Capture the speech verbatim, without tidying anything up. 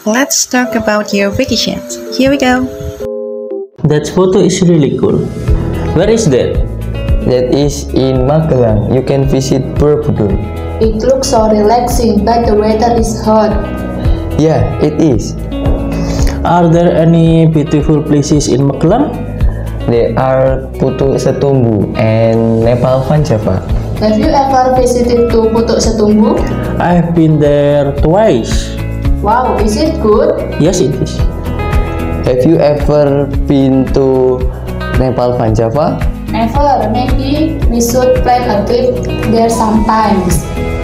let's talk about your vacations. Here we go. That photo is really cool. Where is that? That is in Magelang. You can visit Borobudur. It looks so relaxing, but the weather is hot. Yeah, it is. Are there any beautiful places in Magelang? There are Putuk Setumbu and Nepal Van Java. Have you ever visited to Putuk Setumbu? I've been there twice. Wow, is it good? Yes, it is. Have you ever been to Nepal Van Java? Never. Maybe we should plan a trip there sometimes.